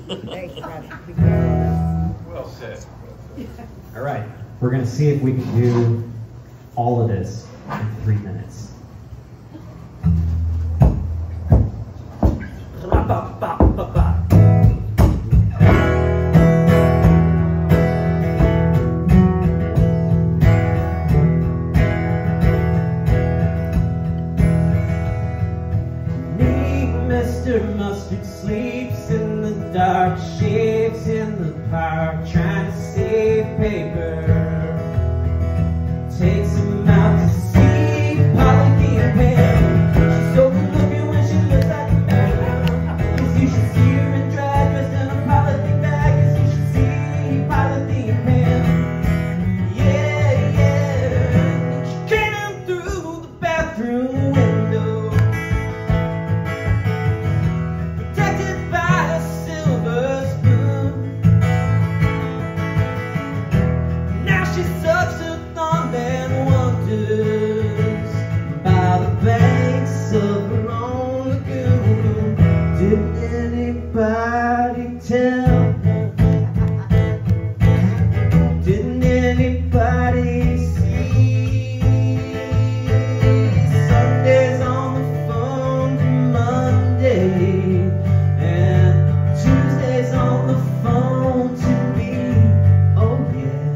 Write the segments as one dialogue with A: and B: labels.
A: Well said.
B: All right, we're going to see if we can do all of this in 3 minutes. Mr. Mustard sleeps in the dark, shaves in the park, trying to save paper. Takes him out to see Polly and Pam. She's so good looking when she looks like a man. Yes, you should see her in drag, dressed in a polythene bag. Yes, you should see Polly and Pam. Yeah, yeah. She came in through the bathroom window, protected by a silver spoon. Now she sucks her thumb and wanders by the banks of her own lagoon. Did anybody tell her? Didn't anybody see? Sundays on the phone to Monday, and Tuesdays on the phone to me. Oh yeah.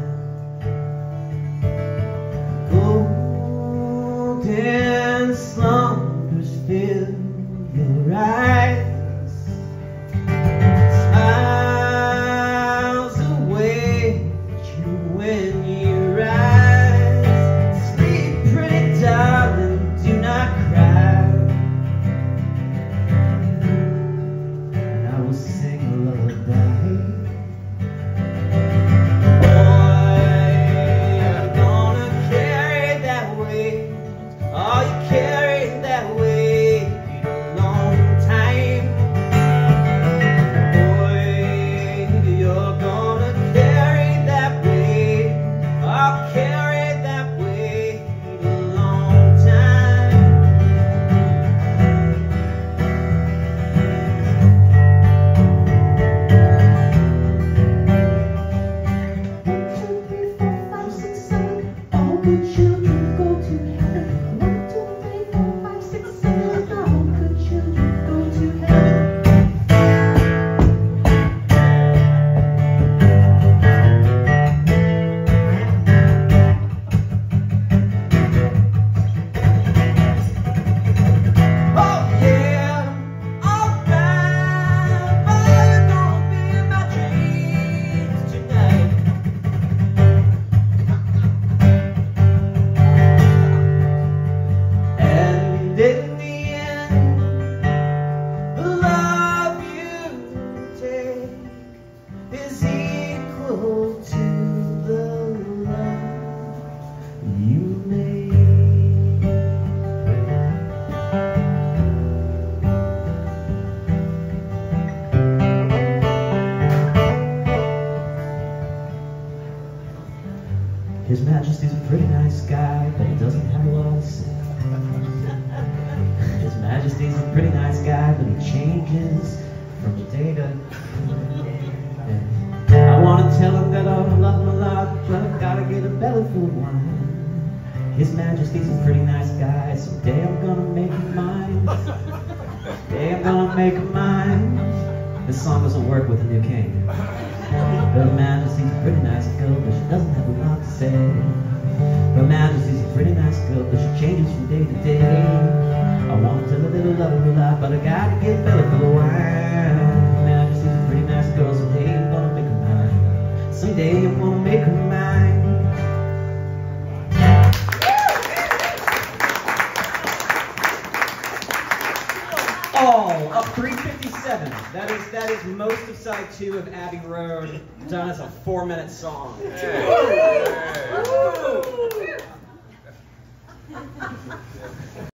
B: Golden slumbers fill your eyes. Smiles await you when you rise. Sleep, pretty darling, do not cry. And I will sing a lullaby. Boy, you're gonna carry that weight. Oh, you carry that weight a long time. Boy, you're gonna carry that weight. Oh, carry that weight a long time. 1, 2, 3, 4, 5, 6, 7. All good children go to heaven. 1, 2, 3, 4, 5, 6, 7. All good children go to heaven. Oh yeah, alright, boy, you're gonna be in my dreams tonight. And in the end, the love you take is equal to the love you make. His Majesty's a pretty nice guy, but he doesn't have a lot to say. His Majesty's a pretty nice guy, but he changes from day to day. I want to tell him that I love him a lot, but I gotta get a belly full of wine. His Majesty's a pretty nice guy, someday I'm gonna make him mine. Someday I'm gonna make him mine. This song doesn't work with the new king. Her Majesty's a pretty nice girl, but she doesn't have a lot to say. Her Majesty's a pretty nice girl, but she changes from day to day. I want to tell a little love her life, but I gotta get belly full of wine. Her Majesty's a pretty nice girl, someday I'm gonna make her mine. Someday I'm gonna make her mine. All up 357. That is most of side 2 of Abbey Road done as a 4-minute song.
A: Hey.